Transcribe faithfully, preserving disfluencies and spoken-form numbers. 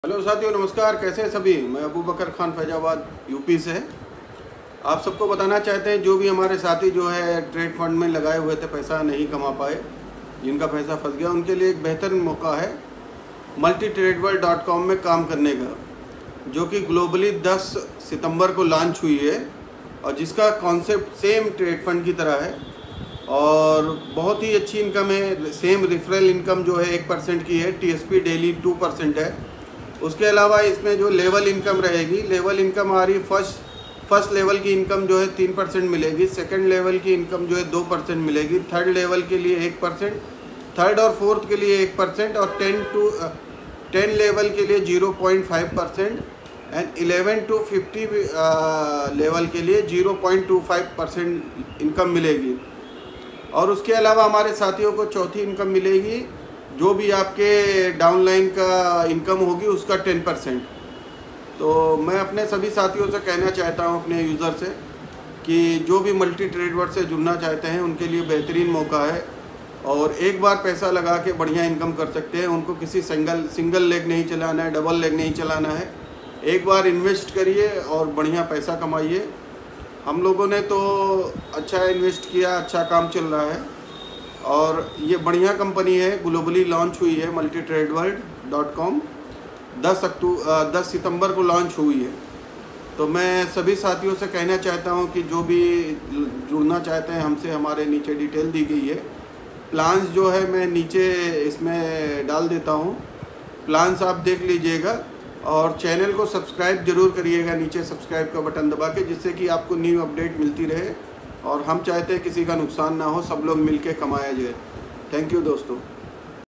Hello साथियों, नमस्कार। कैसे हैं सभी? मैं अबू बकर खान फैजाबाद यूपी से। आप सबको बताना चाहते हैं जो भी हमारे साथी जो है ट्रेड फंड में लगाए हुए थे, पैसा नहीं कमा पाए, जिनका पैसा फंस गया, उनके लिए एक बेहतर मौका है multi trade world dot com में काम करने का, जो कि ग्लोबली दस सितंबर को लॉन्च हुई है और जिसका कॉन्सेप्ट सेम ट्रेड फंड की तरह है और बहुत ही अच्छी इनकम है। सेम रेफरल इनकम जो है एक परसेंट की है, टीएसपी डेली टू परसेंट है। उसके अलावा इसमें जो लेवल इनकम रहेगी, लेवल इनकम आ रही फर्स्ट फर्स्ट लेवल की इनकम जो है तीन परसेंट मिलेगी, सेकंड लेवल की इनकम जो है दो परसेंट मिलेगी, थर्ड लेवल के लिए एक परसेंट, थर्ड और फोर्थ के लिए एक परसेंट और टेन टू टेन लेवल के लिए zero point five percent and eleven two fifty level के लिए zero point two five percent income मिलेगी। और उसके अलावा हमारे साथियों को चौथी इनकम मिलेगी, जो भी आपके डाउनलाइन का इनकम होगी उसका टेन परसेंट। तो मैं अपने सभी साथियों से कहना चाहता हूं, अपने यूज़र से, कि जो भी मल्टी ट्रेड वर्ल्ड से जुड़ना चाहते हैं उनके लिए बेहतरीन मौका है और एक बार पैसा लगा के बढ़िया इनकम कर सकते हैं। उनको किसी सिंगल सिंगल लेग नहीं चलाना है, डबल लेग नहीं चलाना है। एक बार इन्वेस्ट करिए और बढ़िया पैसा कमाइए। हम लोगों ने तो अच्छा इन्वेस्ट किया, अच्छा काम चल रहा है और ये बढ़िया कंपनी है, ग्लोबली लॉन्च हुई है multi trade world dot com. दस अक्टूबर दस सितंबर को लॉन्च हुई है। तो मैं सभी साथियों से कहना चाहता हूं कि जो भी जुड़ना चाहते हैं हमसे, हमारे नीचे डिटेल दी गई है। प्लान्स जो है मैं नीचे इसमें डाल देता हूं, प्लान्स आप देख लीजिएगा और चैनल को सब्सक्राइब ज़रूर करिएगा, नीचे सब्सक्राइब का बटन दबा के, जिससे कि आपको न्यू अपडेट मिलती रहे। और हम चाहते हैं किसी का नुकसान ना हो, सब लोग मिलके कमाया जाए। थैंक यू दोस्तों।